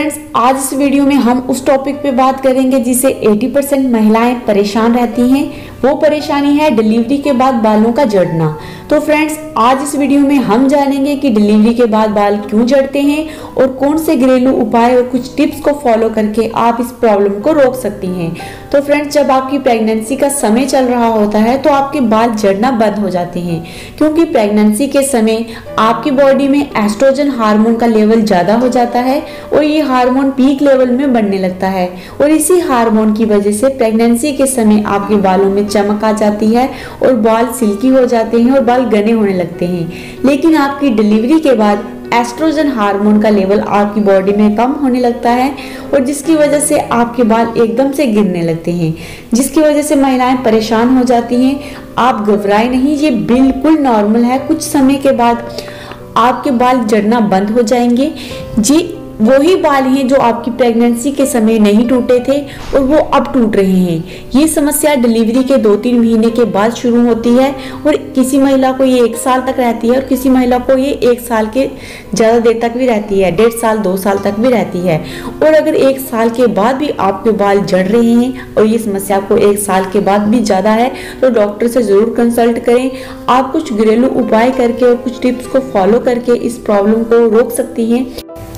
Friends, आज इस video में हम उस टॉपिक पे बात करेंगे जिससे 80% महिलाएं परेशान रहती हैं। वो परेशानी है डिलीवरी के बाद बालों का झड़ना। तो फ्रेंड्स, आज इस वीडियो में हम जानेंगे कि डिलीवरी के बाद बाल क्यों झड़ते हैं और कौन से घरेलू उपाय और कुछ टिप्स को फॉलो करके आप इस प्रॉब्लम को रोक सकती हैं। तो फ्रेंड्स, जब आपकी प्रेगनेंसी का समय चल रहा होता है तो आपके बाल झड़ना बंद हो जाते हैं, क्योंकि प्रेगनेंसी के समय आपकी बॉडी में एस्ट्रोजन हार्मोन का लेवल ज्यादा हो जाता है और ये हार्मोन पीक लेवल में बढ़ने लगता है। और इसी हार्मोन की वजह से प्रेगनेंसी के समय आपके बालों में चमक आ जाती है और बाल सिल्की हो जाते हैं और बाल घने होने लगते हैं। लेकिन आपकी डिलीवरी के बाद एस्ट्रोजन हार्मोन का लेवल आपकी बॉडी में कम होने लगता है और जिसकी वजह से आपके बाल एकदम से गिरने लगते हैं, जिसकी वजह से महिलाएं परेशान हो जाती हैं। आप घबराएं नहीं, ये बिल्कुल नॉर्मल है। कुछ समय के बाद आपके बाल झड़ना बंद हो जाएंगे। जी वही बाल हैं जो आपकी प्रेगनेंसी के समय नहीं टूटे थे और वो अब टूट रहे हैं। ये समस्या डिलीवरी के 2-3 महीने के बाद शुरू होती है और किसी महिला को ये 1 साल तक रहती है और किसी महिला को ये 1 साल के ज़्यादा देर तक भी रहती है, 1.5 साल 2 साल तक भी रहती है। और अगर 1 साल के बाद भी आपके बाल झड़ रहे हैं और ये समस्या आपको 1 साल के बाद भी ज़्यादा है तो डॉक्टर से ज़रूर कंसल्ट करें। आप कुछ घरेलू उपाय करके और कुछ टिप्स को फॉलो करके इस प्रॉब्लम को रोक सकती हैं।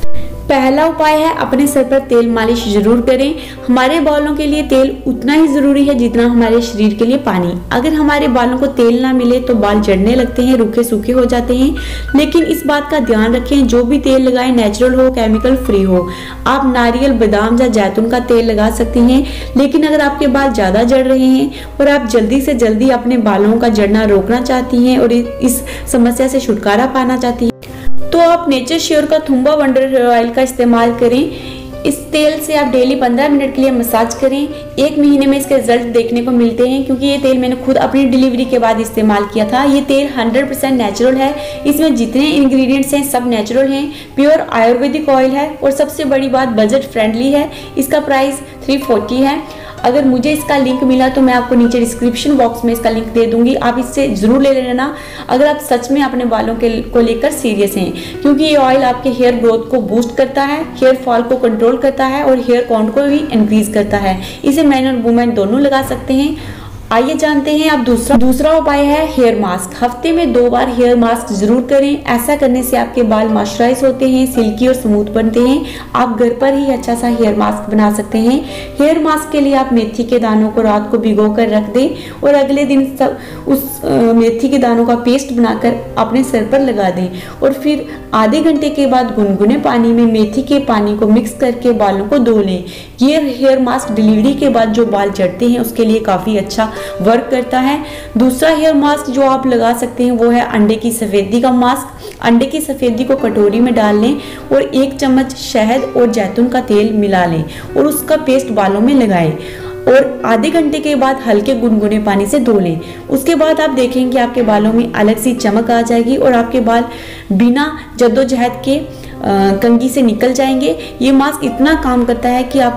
पहला उपाय है, अपने सर पर तेल मालिश जरूर करें। हमारे बालों के लिए तेल उतना ही जरूरी है जितना हमारे शरीर के लिए पानी। अगर हमारे बालों को तेल ना मिले तो बाल झड़ने लगते हैं, रूखे सूखे हो जाते हैं। लेकिन इस बात का ध्यान रखें, जो भी तेल लगाएं नेचुरल हो, केमिकल फ्री हो। आप नारियल, बादाम या जैतून का तेल लगा सकती हैं। लेकिन अगर आपके बाल ज्यादा झड़ रहे हैं और आप जल्दी से जल्दी अपने बालों का झड़ना रोकना चाहती हैं और इस समस्या से छुटकारा पाना चाहती हैं तो आप नेचर श्योर का थुम्बा वंडर हेयर ऑयल का इस्तेमाल करें। इस तेल से आप डेली 15 मिनट के लिए मसाज करें। 1 महीने में इसके रिजल्ट देखने को मिलते हैं, क्योंकि ये तेल मैंने खुद अपनी डिलीवरी के बाद इस्तेमाल किया था। ये तेल 100% नेचुरल है। इसमें जितने इंग्रेडिएंट्स हैं सब नेचुरल हैं, प्योर आयुर्वेदिक ऑयल है और सबसे बड़ी बात बजट फ्रेंडली है। इसका प्राइस 340 है। अगर मुझे इसका लिंक मिला तो मैं आपको नीचे डिस्क्रिप्शन बॉक्स में इसका लिंक दे दूंगी, आप इससे जरूर ले लेना अगर आप सच में अपने बालों को लेकर सीरियस हैं, क्योंकि ये ऑयल आपके हेयर ग्रोथ को बूस्ट करता है, हेयर फॉल को कंट्रोल करता है और हेयर काउंट को भी इंक्रीज करता है। इसे मैन और वुमेन दोनों लगा सकते हैं। आइए जानते हैं अब दूसरा उपाय है हेयर मास्क। हफ्ते में 2 बार हेयर मास्क जरूर करें। ऐसा करने से आपके बाल मॉइस्चराइज होते हैं, सिल्की और स्मूथ बनते हैं। आप घर पर ही अच्छा सा हेयर मास्क बना सकते हैं। हेयर मास्क के लिए आप मेथी के दानों को रात को भिगो कर रख दें और अगले दिन उस मेथी के दानों का पेस्ट बनाकर अपने सर पर लगा दें और फिर आधे घंटे के बाद गुनगुने पानी में मेथी के पानी को मिक्स करके बालों को धो लें। ये हेयर मास्क डिलीवरी के बाद जो बाल झड़ते हैं उसके लिए काफी अच्छा वर्क करता है। दूसरा हेयर मास्क जो आप लगा सकते हैं वो है अंडे की सफेदी का मास्क। अंडे की सफेदी को कटोरी में डाल लें और 1 चम्मच शहद और जैतून का तेल मिला लें और उसका पेस्ट बालों में लगाएं और आधे घंटे के बाद हल्के गुनगुने पानी से धो लें। उसके बाद आप देखेंगे कि आपके बालों में अलग सी चमक आ जाएगी और आपके बाल बिना जद्दोजहद के कंघी से निकल जाएंगे। ये मास्क इतना काम करता है कि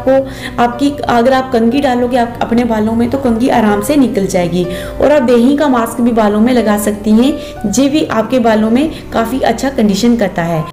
अगर आप कंघी डालोगे अपने बालों में तो कंघी आराम से निकल जाएगी। और आप दही का मास्क भी बालों में लगा सकती हैं, ये भी आपके बालों में काफी अच्छा कंडीशन करता है।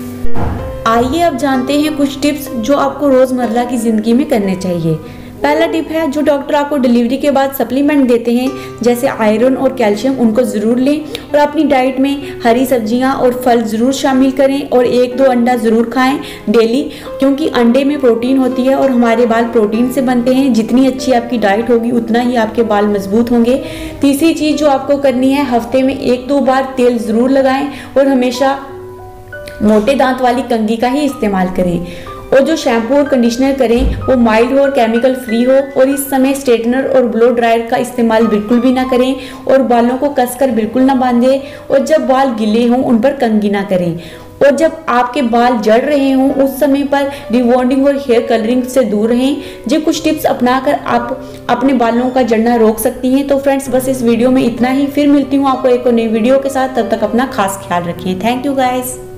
आइए अब जानते हैं कुछ टिप्स जो आपको रोजमर्रा की जिंदगी में करने चाहिए। पहला टिप है, जो डॉक्टर आपको डिलीवरी के बाद सप्लीमेंट देते हैं जैसे आयरन और कैल्शियम, उनको ज़रूर लें और अपनी डाइट में हरी सब्जियां और फल ज़रूर शामिल करें और 1-2 अंडा ज़रूर खाएं डेली, क्योंकि अंडे में प्रोटीन होती है और हमारे बाल प्रोटीन से बनते हैं। जितनी अच्छी आपकी डाइट होगी उतना ही आपके बाल मजबूत होंगे। तीसरी चीज़ जो आपको करनी है, हफ्ते में 1-2 बार तेल ज़रूर लगाएं और हमेशा मोटे दांत वाली कंघी का ही इस्तेमाल करें और जो शैम्पू और कंडीशनर करें वो माइल्ड हो और केमिकल फ्री हो। और इस समय स्ट्रेटनर और ब्लो ड्रायर का इस्तेमाल बिल्कुल भी ना करें और बालों को कसकर बिल्कुल ना बांधें और जब बाल गीले हों उन पर कंघी ना करें। और जब आपके बाल झड़ रहे हों उस समय पर रिबॉन्डिंग और हेयर कलरिंग से दूर रहें। जो कुछ टिप्स अपनाकर आप अपने बालों का झड़ना रोक सकती हैं। तो फ्रेंड्स, बस इस वीडियो में इतना ही। फिर मिलती हूँ आपको एक और नई वीडियो के साथ। तब तक अपना खास ख्याल रखें। Thank you guys.